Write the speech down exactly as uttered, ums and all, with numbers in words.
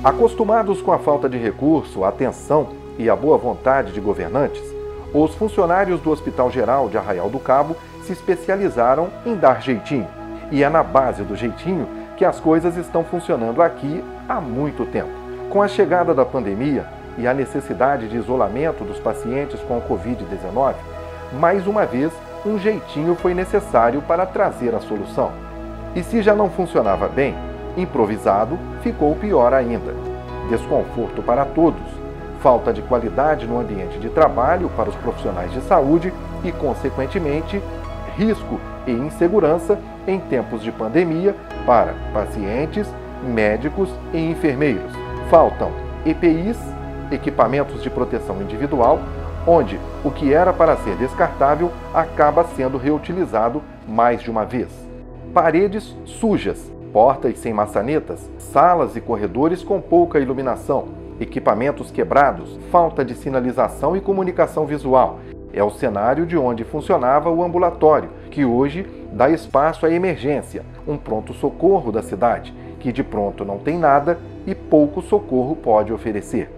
Acostumados com a falta de recurso, a atenção e a boa vontade de governantes, os funcionários do Hospital Geral de Arraial do Cabo se especializaram em dar jeitinho. E é na base do jeitinho que as coisas estão funcionando aqui há muito tempo. Com a chegada da pandemia e a necessidade de isolamento dos pacientes com a covid dezenove, mais uma vez, um jeitinho foi necessário para trazer a solução. E se já não funcionava bem, improvisado ficou pior ainda. Desconforto para todos, falta de qualidade no ambiente de trabalho para os profissionais de saúde e, consequentemente, risco e insegurança em tempos de pandemia para pacientes, médicos e enfermeiros. Faltam E P Is, equipamentos de proteção individual, onde o que era para ser descartável acaba sendo reutilizado mais de uma vez. Paredes sujas, portas sem maçanetas, salas e corredores com pouca iluminação, equipamentos quebrados, falta de sinalização e comunicação visual. É o cenário de onde funcionava o ambulatório, que hoje dá espaço à emergência, um pronto-socorro da cidade, que de pronto não tem nada e pouco socorro pode oferecer.